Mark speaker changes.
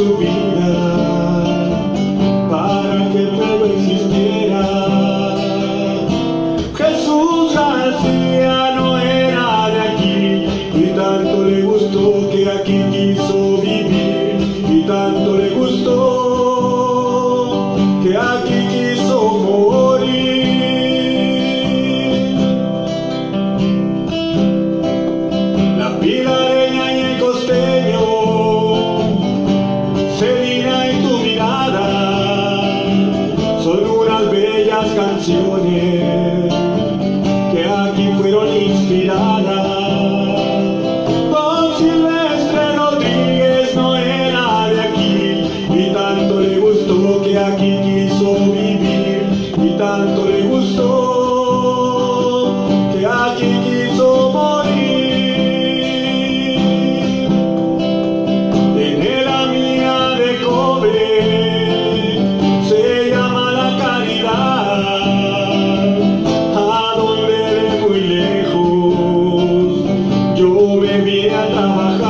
Speaker 1: su vida para que el pueblo existiera. Jesús García no era de aquí y tanto le gustó que aquí quiso vivir, y tanto le gustó que aquí quiso morir. La pilareña y el costeño, Celina y tu mirada, son unas bellas canciones que aquí fueron inspiradas. Don Silvestre Rodríguez no era de aquí y tanto le gustó que aquí quiso vivir, y tanto le gustó que aquí quiso morir. En la mina de cobre se llama La Caridad, a donde de muy lejos yo me vine a trabajar.